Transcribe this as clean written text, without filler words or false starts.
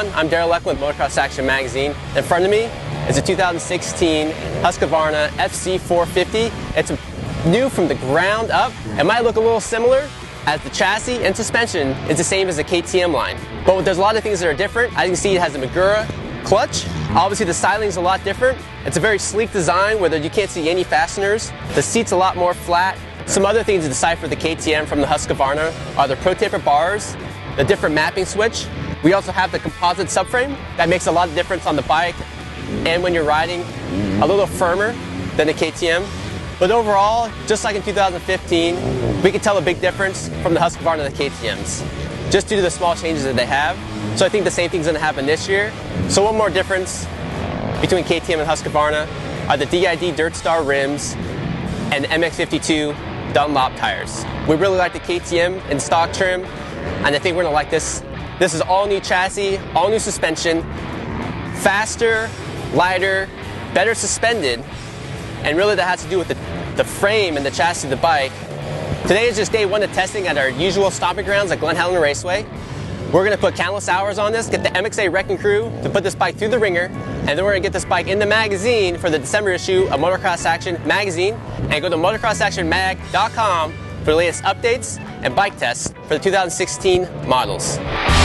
everyone, I'm Daryl Eklund with Motocross Action Magazine. In front of me is a 2016 Husqvarna FC450. It's new from the ground up. It might look a little similar as the chassis and suspension is the same as the KTM line. But there's a lot of things that are different. As you can see, it has a Magura clutch. Obviously the styling is a lot different. It's a very sleek design where you can't see any fasteners. The seat's a lot more flat. Some other things to decipher the KTM from the Husqvarna are the Pro Taper bars, the different mapping switch. We also have the composite subframe that makes a lot of difference on the bike and when you're riding, a little firmer than the KTM. But overall, just like in 2015, we can tell a big difference from the Husqvarna to the KTMs, just due to the small changes that they have. So I think the same thing's going to happen this year. So one more difference between KTM and Husqvarna are the DID Dirt Star rims and MX52 Dunlop tires. We really like the KTM in stock trim, and I think we're going to like this. This is all new chassis, all new suspension, faster, lighter, better suspended, and really that has to do with the frame and the chassis of the bike. Today is just day one of testing at our usual stomping grounds at Glen Helen Raceway. We're going to put countless hours on this, get the MXA Wrecking Crew to put this bike through the ringer, and then we're going to get this bike in the magazine for the December issue of Motocross Action Magazine, and go to motocrossactionmag.com for the latest updates and bike tests for the 2016 models.